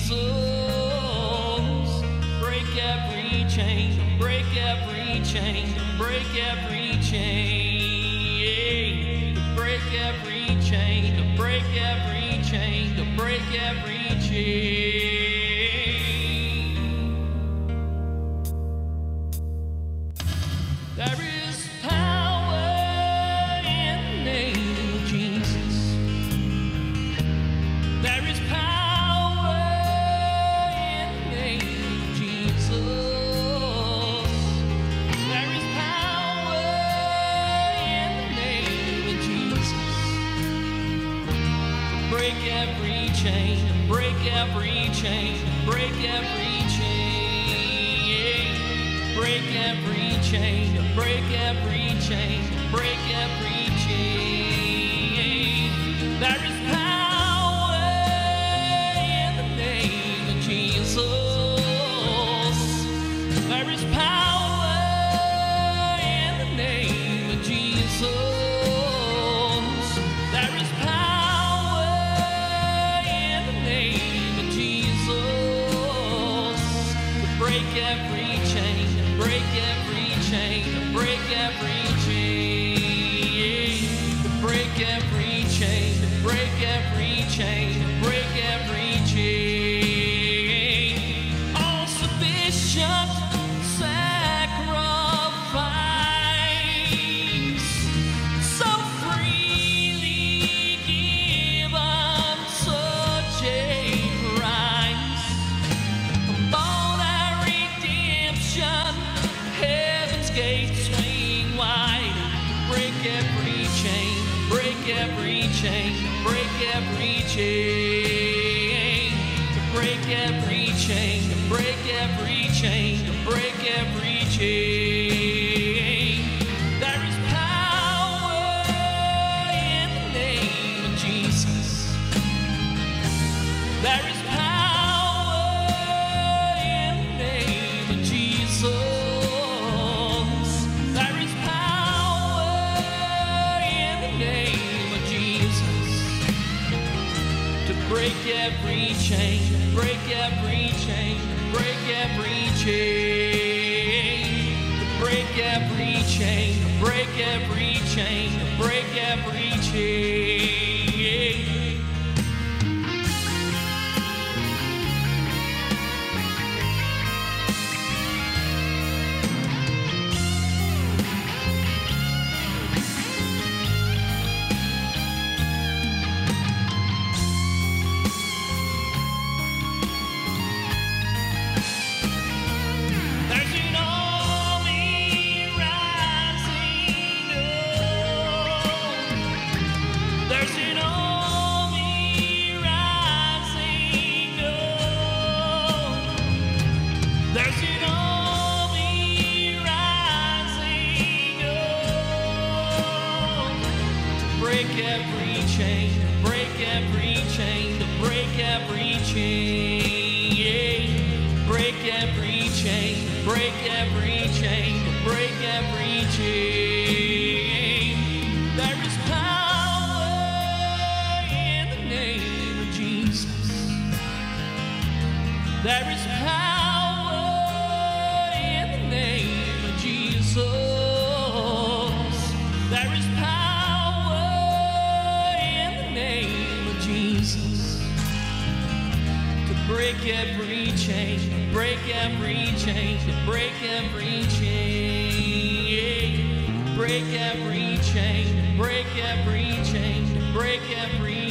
Jesus. Break every chain, break every chain, break every chain, break every chain, break every chain, break every chain. There is power in the name of Jesus. There is power in the name of Jesus. There is power in the name of Jesus. Break every chain, break every chain, break every chain, break every chain, break every chain, break every chain. There is power in the name of Jesus. There is power in the name of Jesus. There is power in the name of Jesus. To break every chain, break every chain, break every chain, to break every chain, break every chain, break every chain. All sufficient sacrifice, so freely given, such a price. Bought our redemption, heaven's gates swing wide. Break every chain, break every chain, break every chain, break every chain, break every chain, break every chain. There is power in the name of Jesus. There is power in the name of Jesus. There is power in the name of Jesus. To break every chain, break every chain, break every chain, to break every chain, break every chain, break every chain. There's an army rising up. There's an army rising up. There's an army rising up. Break every chain, break every chain, to break every chain, break every chain, break every chain, break every chain. There is power in the name of Jesus. There is power in the name of Jesus. There is power in the name of Jesus. To break every chain, break every chain, break every chain, break every chain, break every chain, break every